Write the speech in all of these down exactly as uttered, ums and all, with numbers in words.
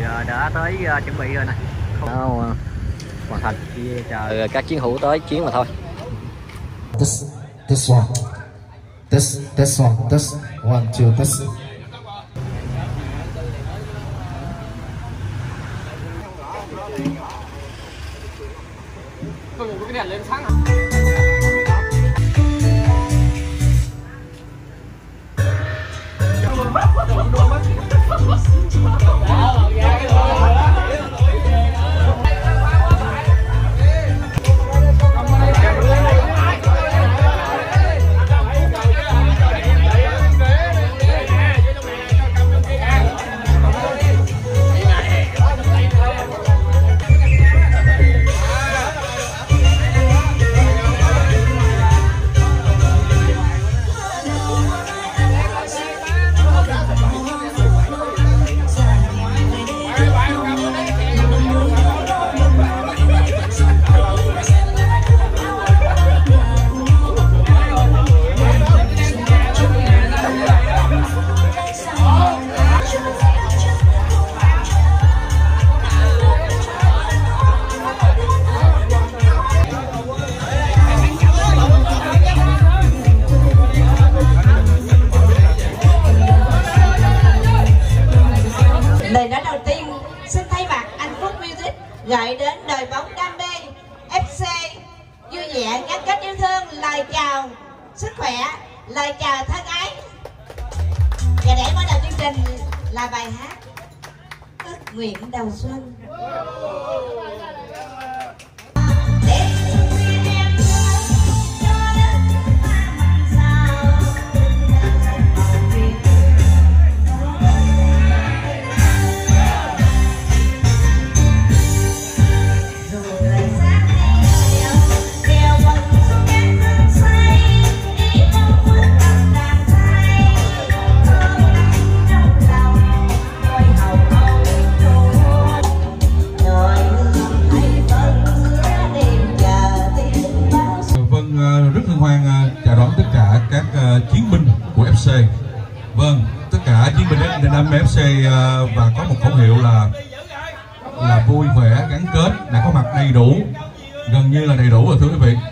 đã tới uh, chuẩn bị rồi nè. Không hoàn thành, chỉ chờ các chiến hữu tới chiến mà thôi. This this one, this this one, this one, two, this. Cái đèn lên sáng à? Gợi đến đời bóng đam mê ép xê vui vẻ gắn kết yêu thương, lời chào sức khỏe, lời chào thân ái. Và để mở đầu chương trình là bài hát Ước Nguyện Đầu Xuân. Chiến binh của ép xê. Vâng, tất cả chiến binh đam mê ép xê và có một khẩu hiệu là là vui vẻ gắn kết, đã có mặt đầy đủ, gần như là đầy đủ rồi thưa quý vị.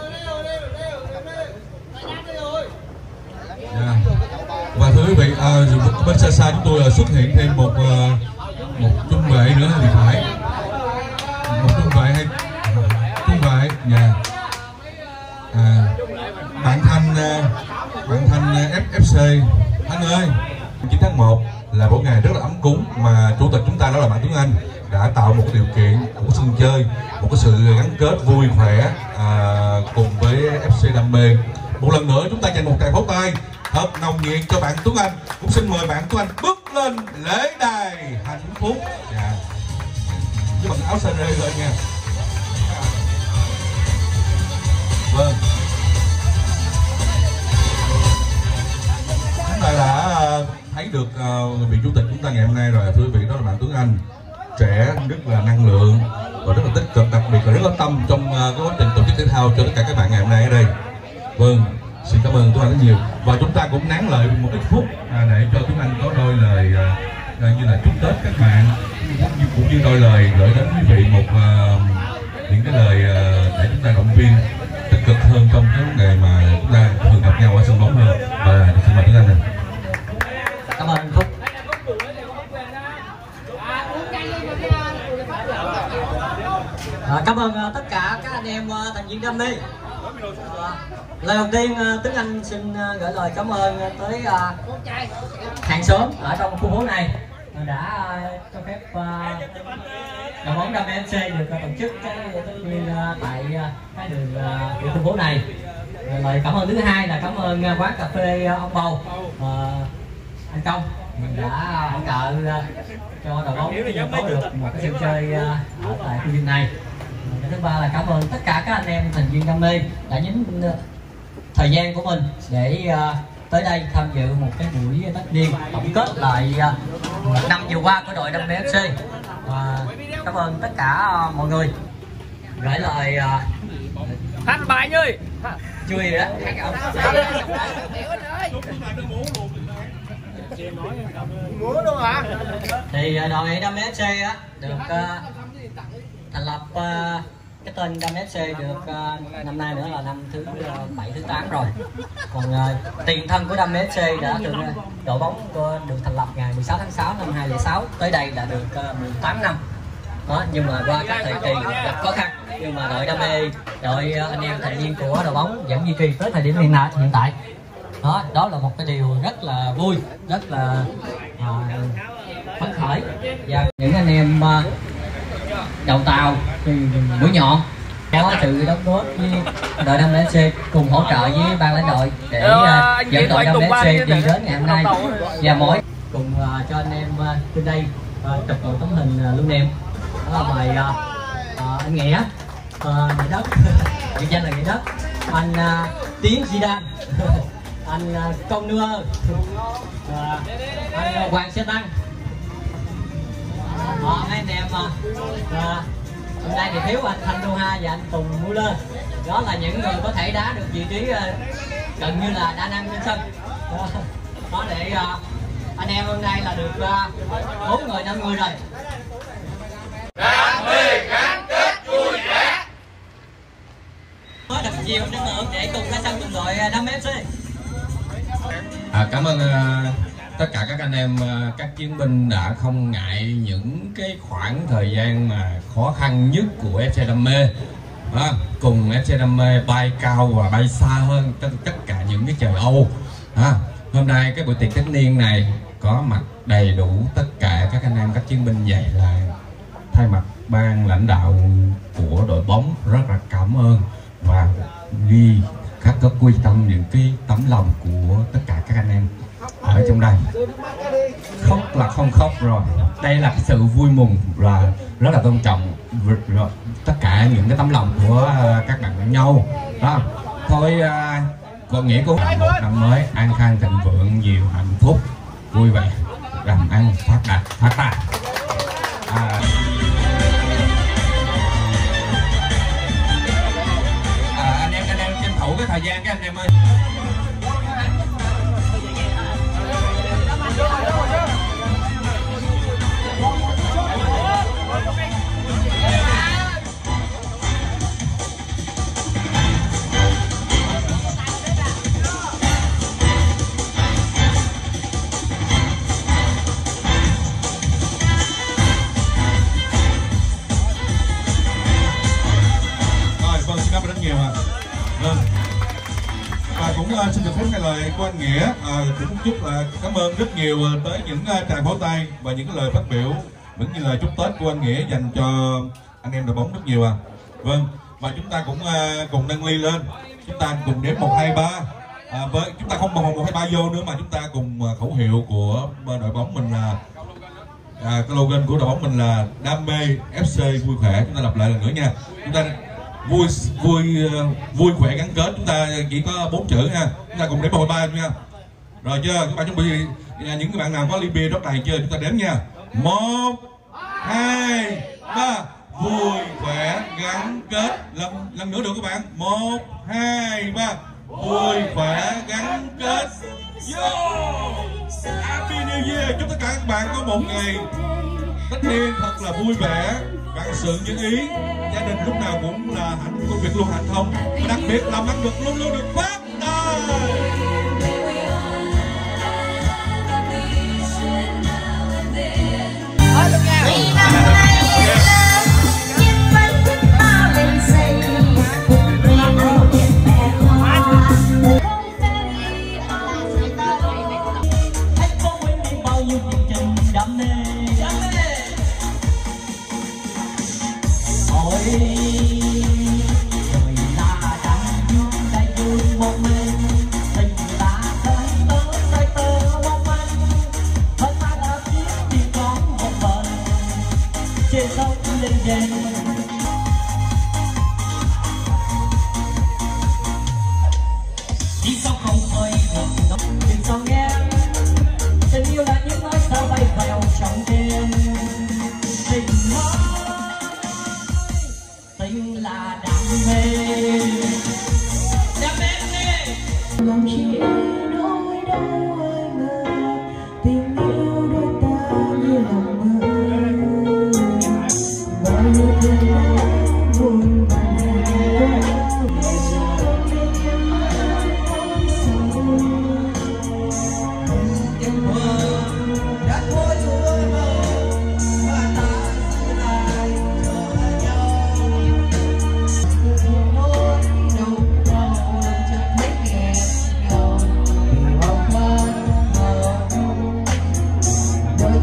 Yeah. Và thưa quý vị, uh, bên xa xa chúng tôi xuất hiện thêm một uh, một trung vệ nữa thì phải, một trung vệ hay trung vệ, dạ. Yeah. À, bạn Thanh uh, bạn Thanh ép xê. Anh ơi, chín tháng một là một ngày rất là ấm cúng mà chủ tịch chúng ta đó là bạn Tuấn Anh đã tạo một điều kiện, một sân chơi, một cái sự gắn kết vui vẻ à, cùng với ép xê đam mê. Một lần nữa chúng ta dành một tràng pháo tay thật nồng nhiệt cho bạn Tuấn Anh. Cũng xin mời bạn Tuấn Anh bước lên lễ đài hạnh phúc. Dạ. Với bằng áo sơ rê lên nha. Vâng. Chúng ta đã thấy được uh, vị chủ tịch chúng ta ngày hôm nay rồi thưa quý vị, đó là bạn Tuấn Anh, trẻ rất là năng lượng và rất là tích cực, đặc biệt là rất có tâm trong uh, cái quá trình tổ chức thể thao cho tất cả các bạn ngày hôm nay ở đây. Vâng, xin cảm ơn Tuấn Anh rất nhiều và chúng ta cũng nán lại một ít phút à, để cho Tuấn Anh có đôi lời uh, như là chúc Tết các bạn, cũng như đôi lời gửi đến quý vị một uh, những cái lời uh, để chúng ta động viên tích cực hơn trong cái ngày mà chúng ta thường gặp nhau ở sân bóng hơn. Và xin mời Tuấn Anh này. Cảm ơn anh Phúc. À, cảm ơn uh, tất cả các anh em uh, thành viên đam mê. Uh, lời đầu tiên uh, Tuấn Anh xin uh, gửi lời cảm ơn uh, tới uh, hàng xóm ở trong khu phố này uh, đã uh, cho phép uh, đội bóng đam mê ép xê được uh, tổ chức cái tất nhiên uh, tại uh, cái đường uh, khu phố này. Uh, lời cảm ơn thứ hai là cảm ơn uh, quán cà phê uh, ông Bầu, uh, anh Công mình đã hỗ trợ uh, cho đội bóng có được một cái sân chơi uh, ở tại khu vực này. Cái thứ ba là cảm ơn tất cả các anh em thành viên đam mê đã nhấn uh, thời gian của mình để uh, tới đây tham dự một cái buổi tất niên tổng kết lại uh, năm vừa qua của đội đam mê ép xê. Và cảm ơn tất cả uh, mọi người gửi lời uh, hát bài anh ơi, chui đó. Múa luôn hả? Thì đội Đam mê ép xê á được uh, thành lập, uh, cái tên Đam mê ép xê được uh, năm nay nữa là năm thứ uh, bảy thứ tám rồi. Còn uh, tiền thân của Đam mê ép xê đã được uh, đội bóng của, được thành lập ngày mười sáu tháng sáu năm hai nghìn không trăm lẻ sáu, tới đây đã được uh, mười tám năm. Đó, nhưng mà qua các thời kỳ gặp khó khăn, nhưng mà đội Đam mê, đội uh, anh em thành viên của đội bóng vẫn duy trì tới thời điểm hiện tại. Hiện tại đó, đó là một cái điều rất là vui, rất là uh, phấn khởi. Và những anh em uh, đầu tàu thì mũi nhọn có sự đóng góp với đội Đam mê ép xê cùng hỗ trợ với ban lãnh đội để uh, dẫn đội Đam mê ép xê đi đến ngày hôm nay. Và mỗi cùng uh, cho anh em uh, trên đây uh, chụp một tấm hình uh, lưu niệm. Đó là mời uh, uh, anh Nghĩa, uh, Nghĩa Đất, biệt danh là Nghĩa Đất, anh uh, Tiến Zidane, anh uh, Công Nua, uh, anh uh, Hoàng Xe Tăng. Đó, mấy anh em uh, uh, hôm nay thì thiếu anh Thanh Đô Ha và anh Tùng Muller. Đó là những người có thể đá được vị trí uh, gần như là đa năng trên sân. Đó, đó để uh, anh em hôm nay là được bốn uh, người, năm người rồi. Đam mê gắn kết vui vẻ. Có thật nhiều năng lượng để cùng ra sân cùng đội Đam mê ép xê. À, cảm ơn uh, tất cả các anh em, uh, các chiến binh đã không ngại những cái khoảng thời gian mà khó khăn nhất của ép xê Đam mê, à, cùng ép xê Đam mê bay cao và bay xa hơn tất, tất cả những cái trời Âu. À, hôm nay cái buổi tiệc tất niên này có mặt đầy đủ tất cả các anh em, các chiến binh, vậy là thay mặt ban lãnh đạo của đội bóng rất là cảm ơn và ghi khắc có quy tâm những cái tấm lòng của tất cả các anh em ở trong đây. Khóc là không khóc rồi, đây là sự vui mừng và rất là tôn trọng rồi, tất cả những cái tấm lòng của các bạn với nhau đó. Thôi có nghĩa của một năm mới an khang thịnh vượng, nhiều hạnh phúc, vui vẻ, làm ăn phát đạt phát tài. À, à, anh em anh em tranh thủ cái thời gian các anh em ơi. Uh, xin được phép nghe lời của anh Nghĩa, uh, cũng chúc là cảm ơn rất nhiều uh, tới những uh, tràng pháo tay và những cái lời phát biểu cũng như lời chúc Tết của anh Nghĩa dành cho anh em đội bóng rất nhiều à. Vâng, và chúng ta cũng uh, cùng nâng ly lên, chúng ta cùng đếm một hai ba, với chúng ta không một một hai ba vô nữa mà chúng ta cùng uh, khẩu hiệu của đội bóng mình là uh, cái slogan của đội bóng mình là Đam mê ép xê vui khỏe. Chúng ta lặp lại lần nữa nha, chúng ta vui vui vui khỏe gắn kết, chúng ta chỉ có bốn chữ nha, chúng ta cùng đếm một ba nha. Rồi chưa, các bạn chuẩn bị, những cái bạn nào có ly bia rót đầy chưa, chúng ta đếm nha. Một hai ba, vui khỏe gắn kết. Lần lần nữa được các bạn. Một hai ba, vui khỏe gắn kết. Yo, Happy New Year. Chúc tất cả các bạn có một ngày Tết Thiên thật là vui vẻ, vạn sự như ý, gia đình lúc nào cũng là hạnh, công việc luôn hạnh thông, đặc biệt làm ăn được luôn luôn được phát tài. Vì năm nay lớn nhưng vẫn thích bao lì xì, vì cô nhìn mẹ hoa không thể đi ở đâu. Anh có quên đi bao nhiêu hành trình đam mê, đam mê. Ôi người ta đang vui tay vui một mình, tình ta tới tớ tới tớ một mình, hơn ta đã biết đi có một bờ trên sông lên đền. Đi sao không hơi được đâu, đừng sao nghe tình yêu là những ngôi sao bay vào trong đêm. Tình ơi, tình là đam mê, đam mê. Lòng chỉ đôi đâu ơi người.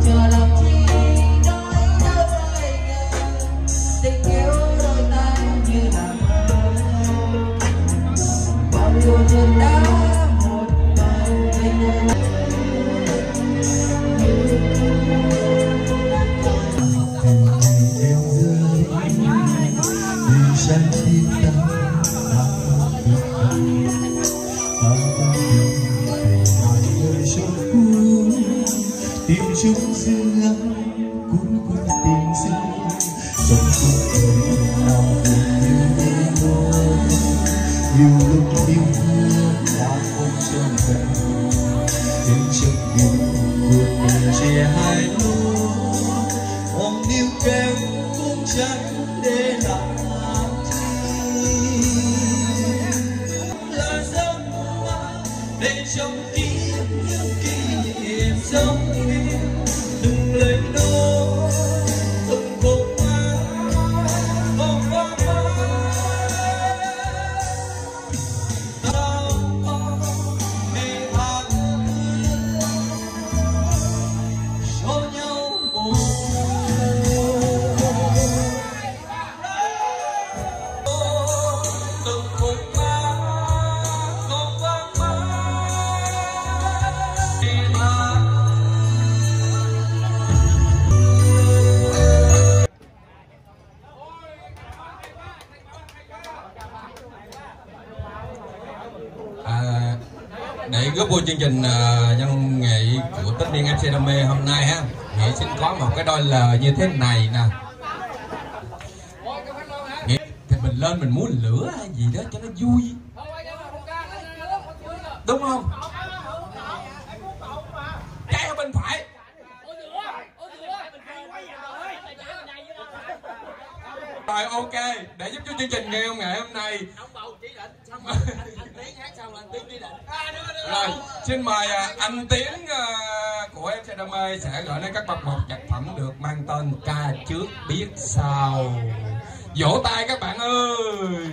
giờ làm chi nói nhớ ai ngờ tình yêu đôi ta như là mơ bao nhiêu chuyện đã một ngày tình em rơi đi sang tim ta đã được bao nhiêu về mọi người trong cuối tìm chung riêng lắm cuối cùng tình riêng trong cuộc đời nào cũng như thôi nhiều lúc yêu thương đã không trọn vẹn đến trong yêu cuộc đời chia hai lối hoàng níu kéo cũng chẳng để làm chi là giấc mơ để trong tim những kỷ niệm sống đừng lấy nỗi từng vội vã vòng vòng đau để tha cho nhau một từng vội vã vòng vòng để tha. À, để góp vui chương trình uh, văn nghệ của tất niên em xê đam mê hôm nay ha, Nghĩa xin có một cái đôi lời như thế này nè. Nghĩa thì mình lên mình muốn lửa hay gì đó cho nó vui, đúng không? Cái ở bên phải. Rồi ok, để giúp cho chương trình ngày hôm ngày hôm nay. Rồi, xin mời uh, anh Tiến uh, của em xê đam mê sẽ gửi đến các bậc một nhạc phẩm được mang tên Ca Trước Biết Sau. Vỗ tay các bạn ơi.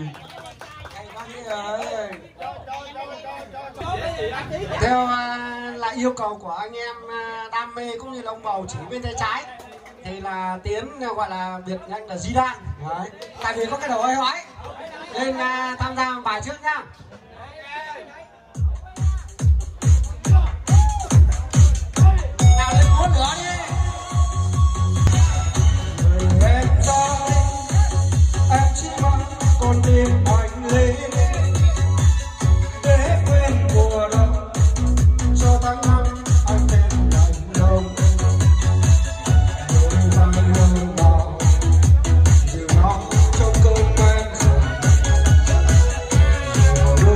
Theo uh, là yêu cầu của anh em uh, đam mê cũng như là ông bầu chỉ bên tay trái thì là Tiến uh, gọi là biệt danh là Di Đan. Đấy. Tại vì có cái đầu hơi hói nên uh, tham gia bài trước nhá. Nào lên muốn nữa đi. Người em cho em chỉ mong con tim anh lên để quên mùa đông cho tháng năm anh tên lạnh lùng đôi vai hương đỏ dịu nóng trong cơn quen rồi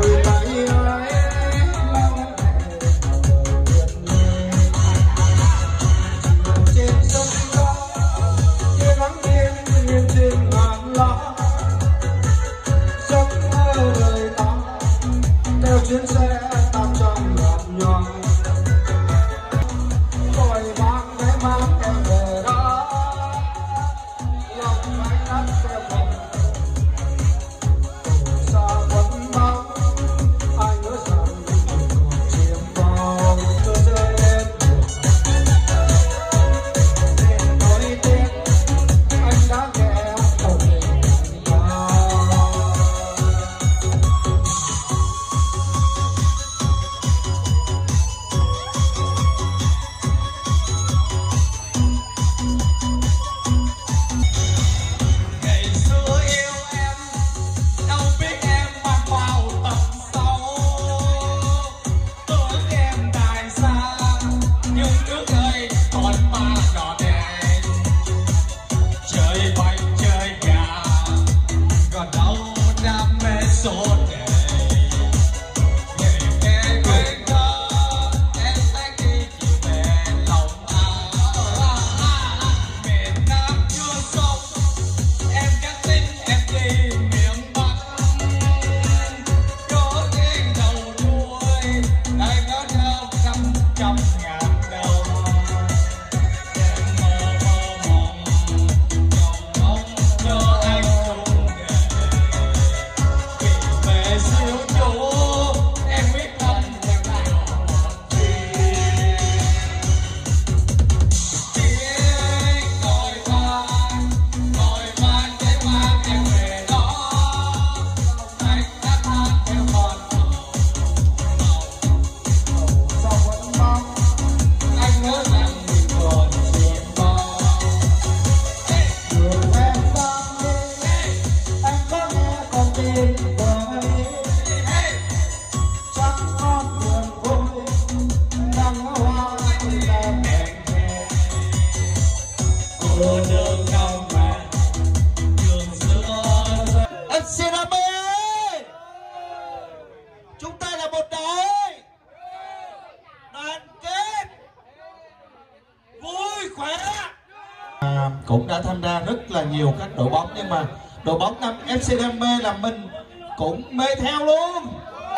khỏe. À, cũng đã tham gia rất là nhiều các đội bóng, nhưng mà đội bóng năm ép xê Đam Mê là mình cũng mê theo luôn.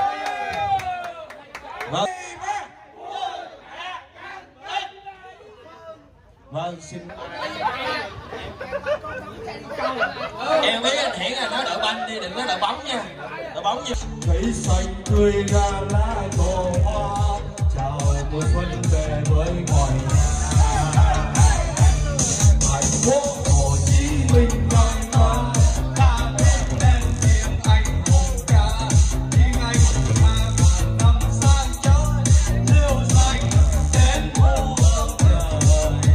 Vâng. Vâng, xin Em biết anh Hiển là nói đội banh đi, đừng nói đội bóng nha. Đội bóng gì? thấy xanh tươi ra lá cỏ hoa, chào mùa xuân về với mọi nhà. Thành phố Hồ Chí Minh ngon ngon, ca lên tiếng anh hùng ca, tiếng anh mà ngàn năm sang chói, liêu xanh đến muôn đời.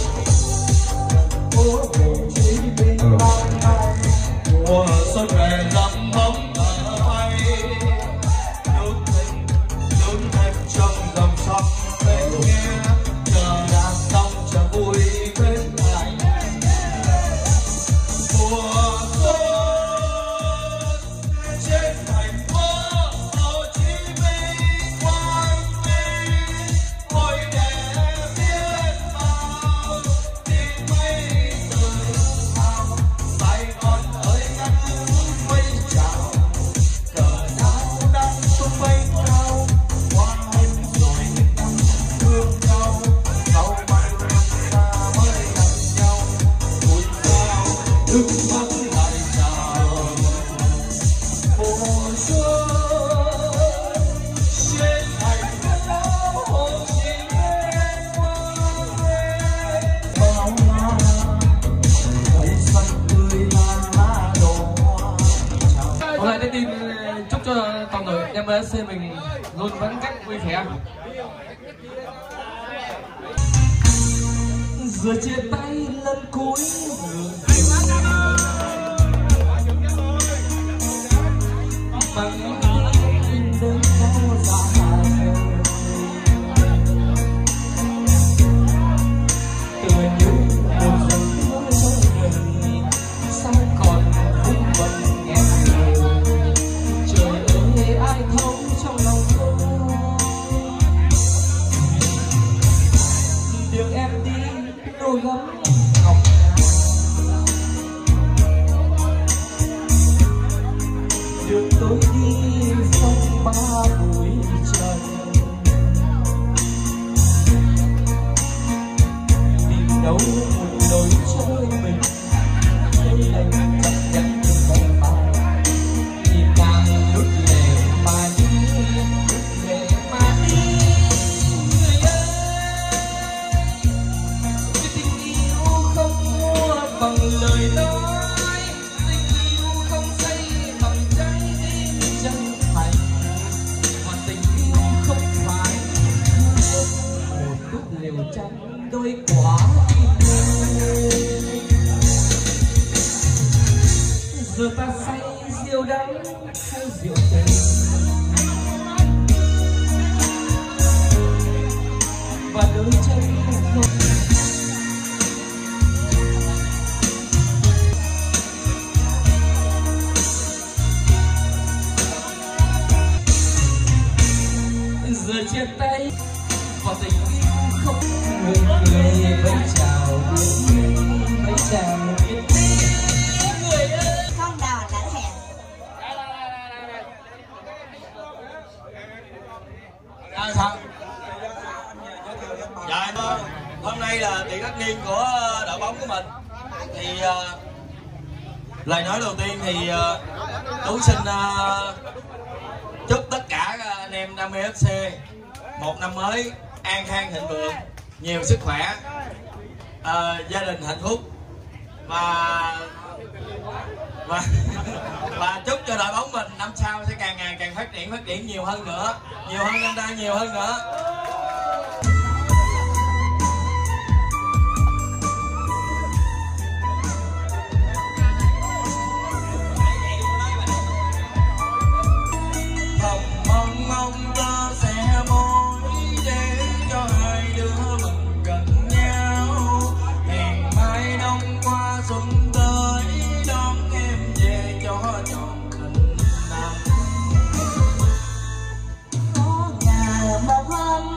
Phố Hồ Chí Minh ngon ngon, mùa xuân về dặm bóng ở bay, nước thanh nước thanh trong dòng sông bên nghe, chờ đàn sông chờ vui bên lại. Mùa xuân trên thành phố Hồ Chí Minh quang minh, ôi đẹp biết bao tiếng mây tự hào. Sài Gòn ơi ngăn mây chào, cờ sao đang tung bay cao, hoa lên rồi năm thương nhau, sau bao năm ta mới gặp nhau, vui cao nước mắt lại chào. Mùa xuân trên thành phố Hồ Chí Minh quang minh, bao la thấy xanh tươi lan lá đổ hoa. Hôm nay đến tin chúc cho toàn đội em ét xê mình luôn vẫn cách vui vẻ. Giờ chia tay lần cuối bằng đơn khó dài, tựa như một giấc mơ trong đời, sao còn vung vần nghe người. Trời ơi ai thấu trong lòng tôi, đường em đi đôi gấm ngọc ngà, đường tôi đi phong ba bụi trần, tìm đâu một lối chơi mình, đây là chấp nhận vòng tay, thì càng đứt lệ mà đi, đứt lệ mà đi. Người ơi, cái tình yêu không mua bằng lời nói, tình yêu không xây bằng trái tim chân thành, mà tình yêu không phải một chút liều tranh đôi quả tim. Giờ ta say rượu đắng hay rượu tình, và đôi chân không giờ chia tay và tình yêu không người người với chào biết đi, với chào biết đi. Người ơi Không đò lỡ hẹn. À, sao? Dạ vâng. Hôm nay là tiệc tất niên của đội bóng của mình. Thì uh, lời nói đầu tiên thì uh, Tú xin uh, chúc tất cả anh em Đam Mê ép xê một năm mới an khang thịnh vượng, nhiều sức khỏe, uh, gia đình hạnh phúc, và và và chúc cho đội bóng mình năm sau sẽ càng ngày càng phát triển phát triển nhiều hơn nữa, nhiều hơn năm nay, nhiều hơn nữa. Thầm mong mong ta sẽ mối để cho hai đứa mình gần nhau, hẹn mai đông qua xuân tới đón em về cho trọn tình năm. Có nhà một hôm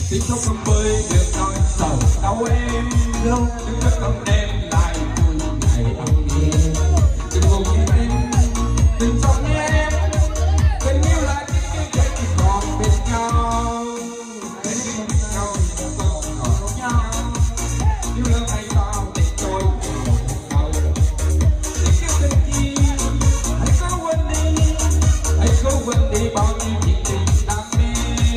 Tiếng khóc không bơi được nói sầu đau em lâu đừng rất không đem lại vui ngày âm nhẹ đừng buồn như em đừng sợ như em tình yêu là những cái chuyện còn bên nhau bên nhau còn còn nhau yêu lần này tao để tôi đầu tình yêu tình chi hãy cố quên đi hãy cố quên đi bao nhiêu chuyện tình đam mê.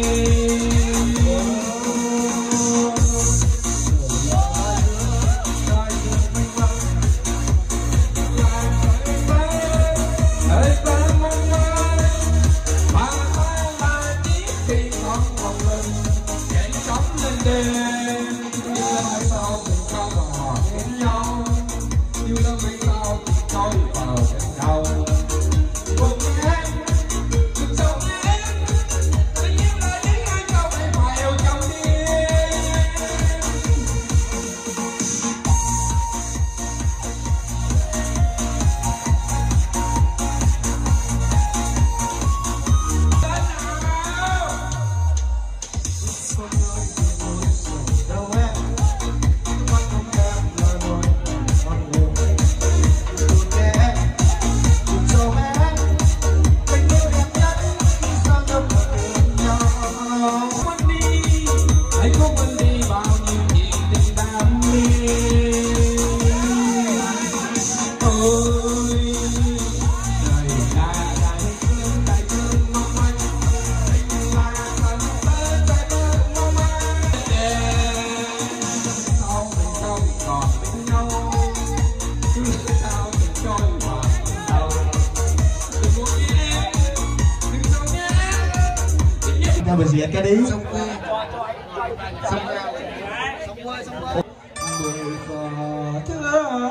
Mình diễn cái đi. Sông quê. Sông quê. Sông quê, sông quê. Người có thương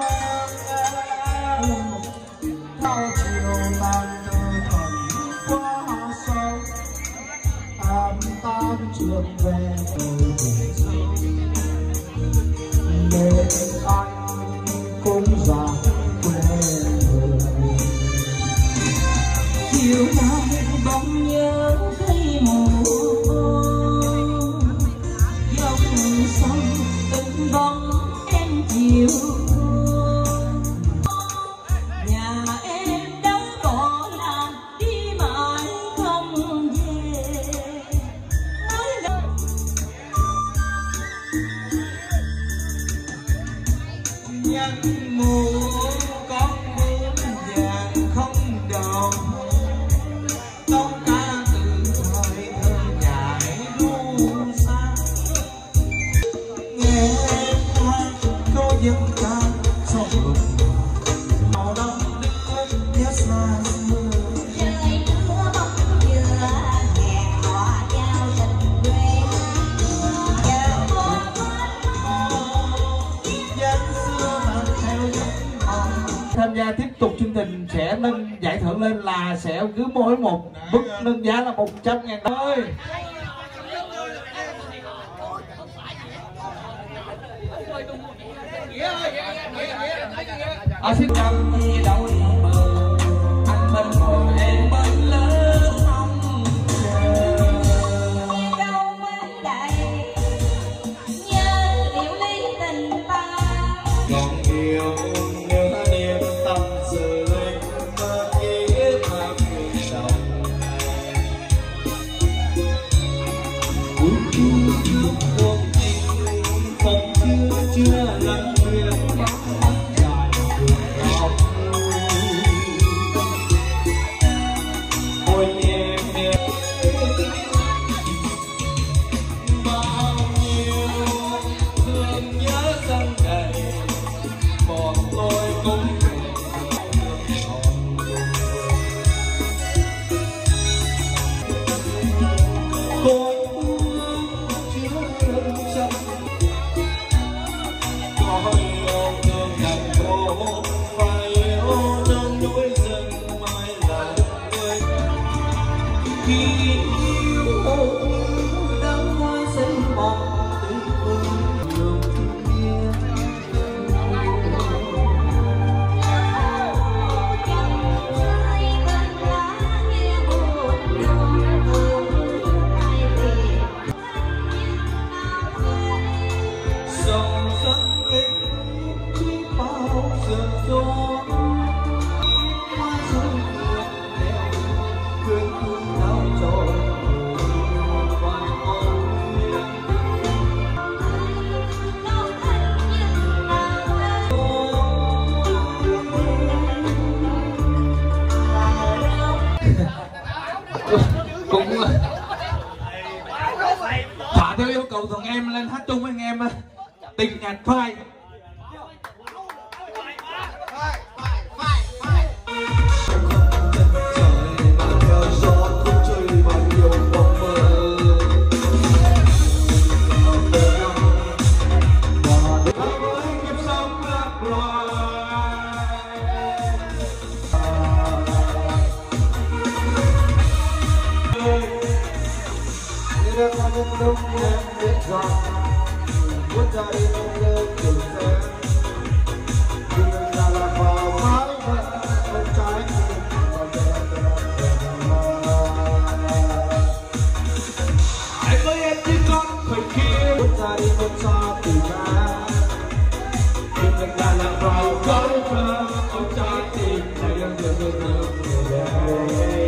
thao chiều làng nơi thần quá sâu am tan trường về từ vùng sâu để anh cũng già quên người chiều nay bóng nhớ thấy mùa dòng sông từng bóng em chiều nhà em đâu bỏ làng đi mãi không về nói lòng nhân mùa con bướm vàng không đầu tóc ta từ thời thơ dài ru xa nghe em hát câu dân ca sông lục màu đông nước nhớ xa xưa trời mưa bóng dừa hẹn hò giao tình quê giờ dân xưa mà theo dân hò. Tham gia tiếp tục chương trình sẽ nâng giải thưởng lên là sẽ cứ mỗi một mức nâng giá là một trăm ngàn đồng ơi. À, xin chào gì đâu mơ anh bên ngồi em bên lớn không chờ đâu bên đây nhớ điều ly tình ta còn yêu nhớ niềm tâm sự lên mơ ký mà cuộc sống cuối cùng trước cuộc tình còn chưa chưa lắng nguyện bóng mắt dài đường ngọc ôi em em bao nhiêu thương nhớ dâng đầy còn tôi cũng tôi buông chứa lưng chân có yêu thương thành cô phải yêu nâng núi rừng mai là người khi yêu đắng hoa xinh mộng tươi vương nhiều thiên Hãy subscribe cho kênh Ghiền Mì Gõ để không bỏ lỡ cũng thả theo yêu cầu thằng em lên hát chung với anh em tình nhạc phai. Đông em biết rằng muốn ra đi không lên đường xe nhưng là lạc vào mái vẫn không trái Hãy với em chứ con phải kia muốn ra đi không xa từ nhà nhưng là lạc vào mái vẫn không trái tim này đang dần dần dần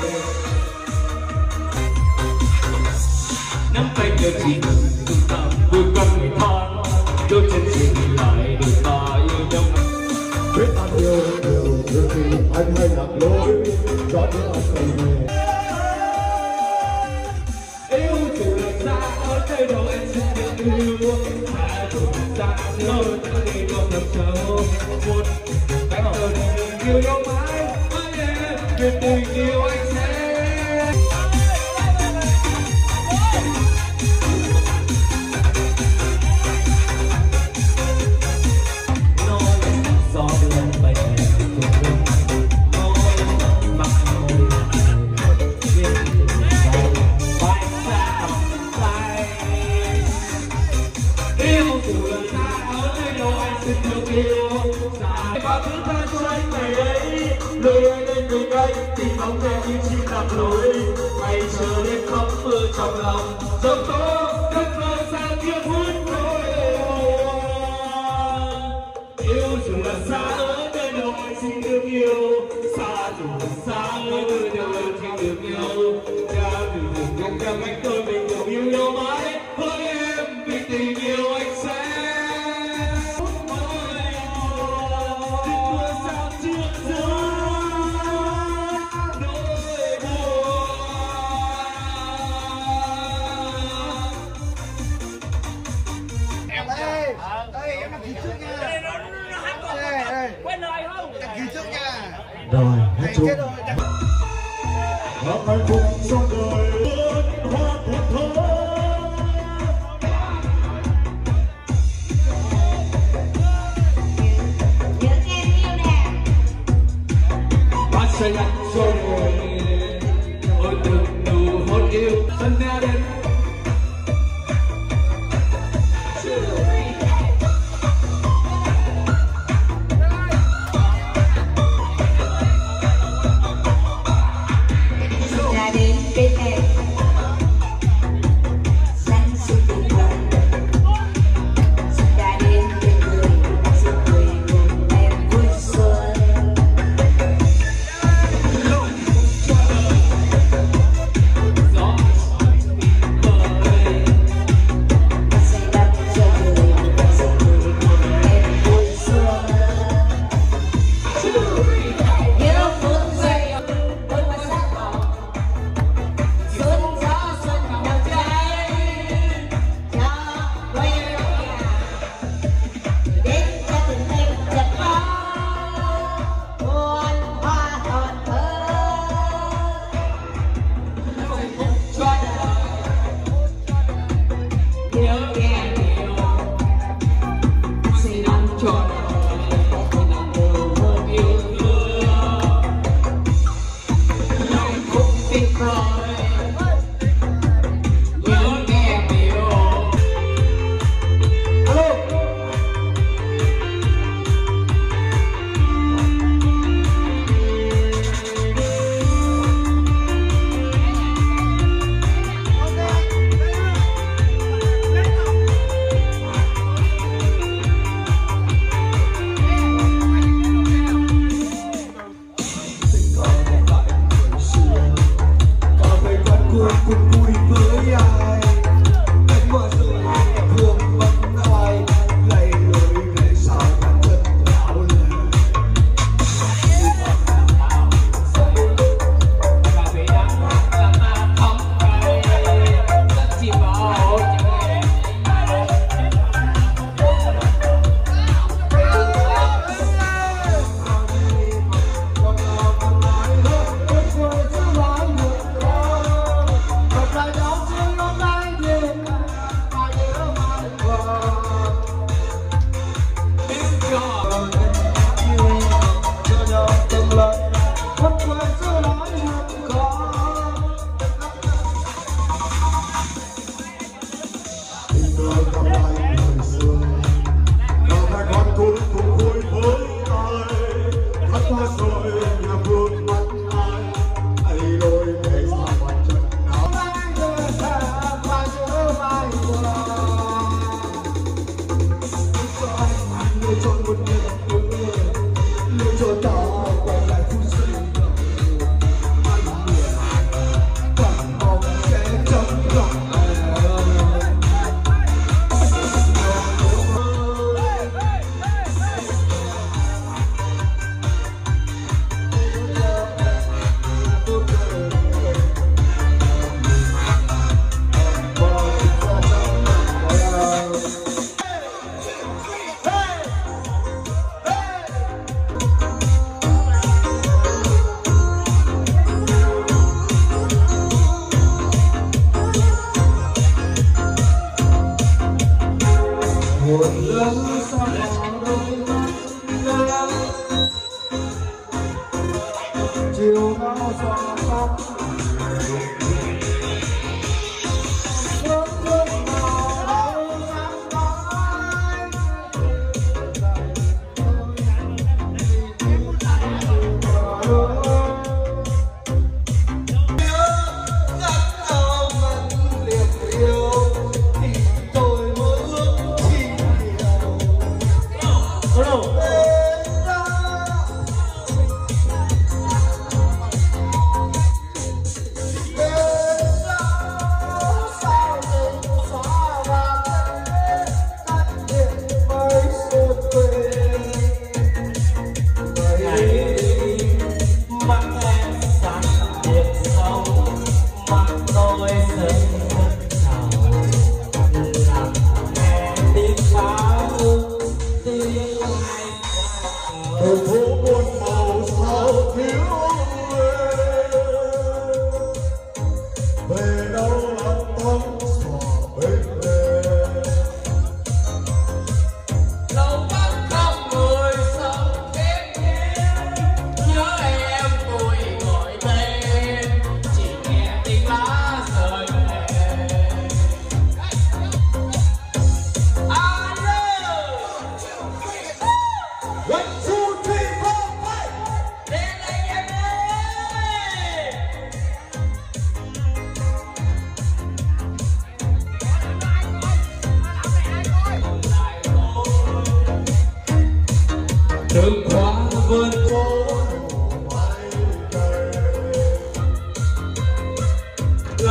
nắm tay nhau chỉ cùng ta vui quanh ngày tháng đôi chân chuyện lại được ta yêu nhau biết anh yêu nhiều đôi khi anh hay lạc lối cho biết anh không về yêu dù là xa ở nơi đâu em xin được yêu xa dù xa nơi ta đi con thật sâu một cách tôi đừng yêu nhau mãi với em về tình yêu anh sẽ và thứ ta cho anh ngày ấy lời anh lên mình anh thì bóng đèn như chim lạc lối ngày chờ đêm khóc mơ trong lòng giông tố đất mơ xa kia hút nỗi yêu dù là xa ở nơi đâu anh xin được yêu xa dù là xa ở nơi đâu anh xin được yêu cha từ từ cùng theo cách tôi mình cùng yêu nhau mãi với em vì tình yêu anh sẽ rồi hát chung và hạnh phúc trong đời hoa một thơ Nhớ em yêu nè. bắt say nhắn rồi ôi từng nụ hôn yêu thân nhà đến Đã đến bên em xanh suốt tình đời đã đến bên người xin người cùng em vui xuân say đắm cho người xin người cùng em vui xuân nhớ phút giây đôi mắt sắc hồng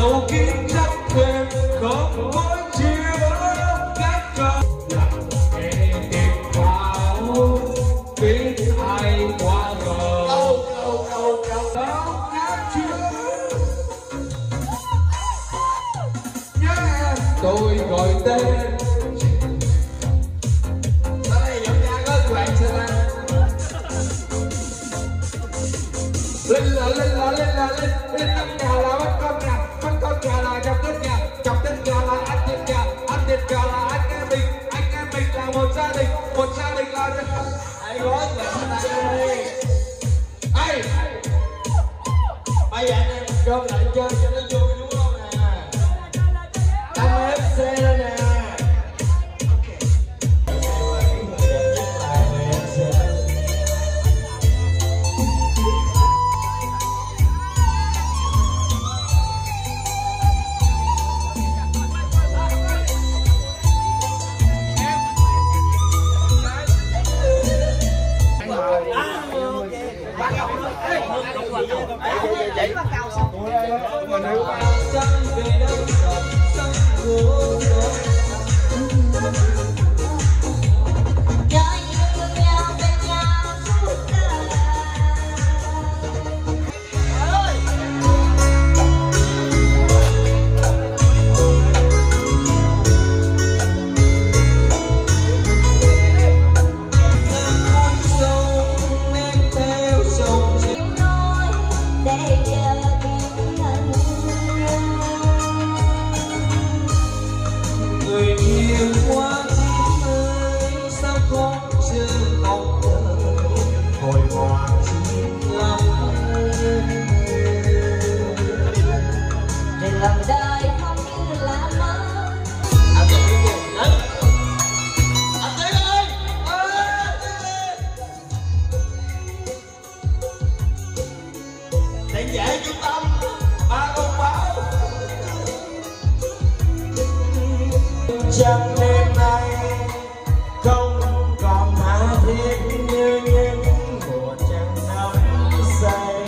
dấu kín chắc thêm không mỗi chiều cách con lặng nghe tìm vào biết ai qua rồi đâu đâu đâu đâu đâu ngát chưa nhớ em tôi gọi tên ở đây giọng ca có các bạn xem anh lên là lên là lên là lên lên tất nhà là bắt con nhà bắt con nhà là chọc tất nhà chọc tất nhà là anh thiệt nhà anh thiệt nhà là anh em mình anh em mình là một gia đình một gia đình là ai gói vậy ai bây giờ anh em gom lại chơi cho nó vui đúng không nè Đam ép xê đây nè chẳng đêm nay không còn tha thiết như những mùa trăng năm say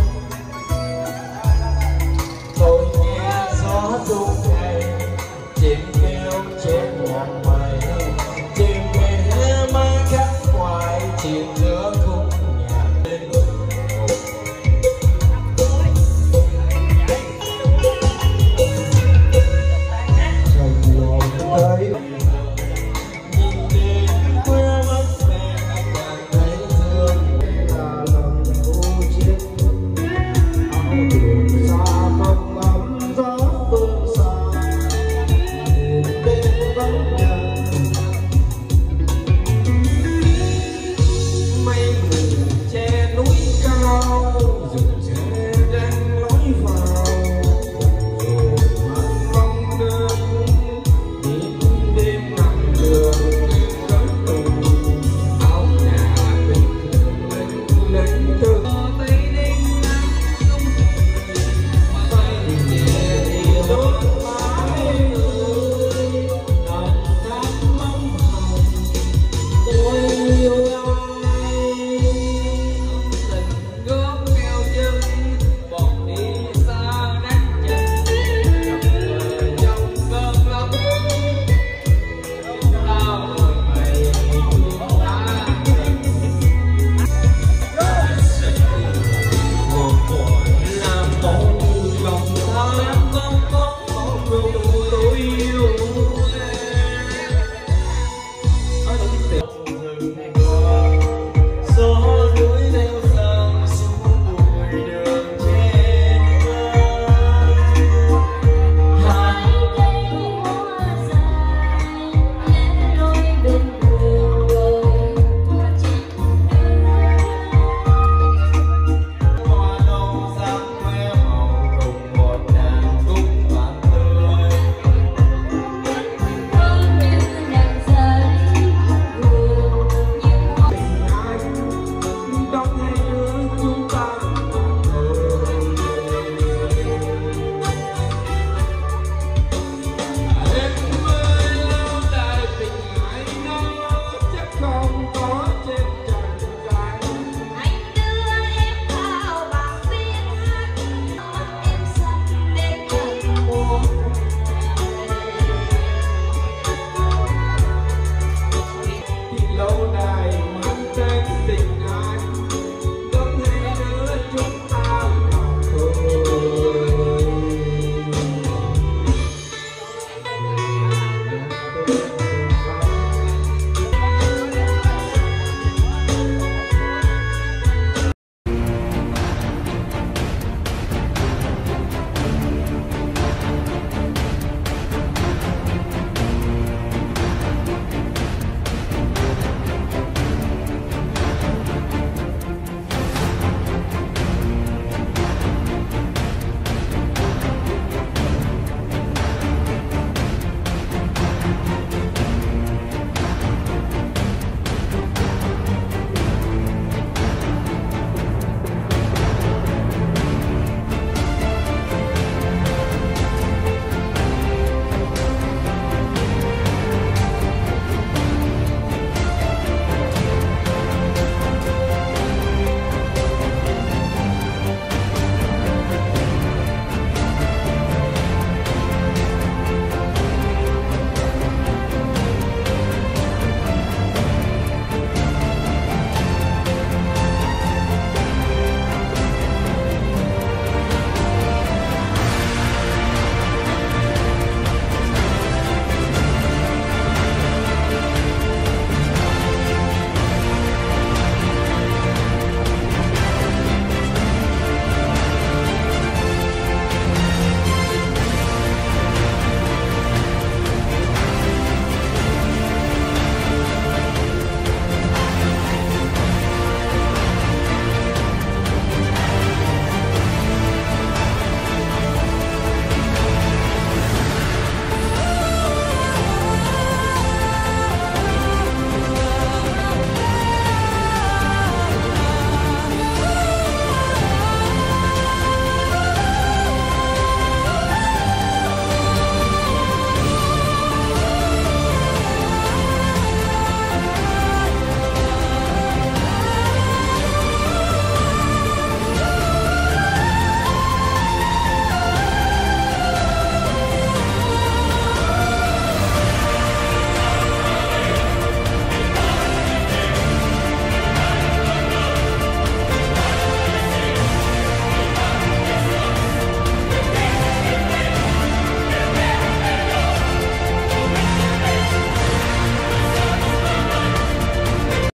tôi nghe gió rung ngày chim kêu trên ngàn mây chim nghe mai khắp ngoài chim giữa khung nhà tới nhìn đến quê mất về càng thấy thương là lòng u chết áo đường xa không ấm gió phương xa nhìn bên vắng nhà mây mù che núi cao rừng tre đang lối vào rồi mắt mong đơn Hãy subscribe cho kênh Ghiền Mì Gõ để không bỏ lỡ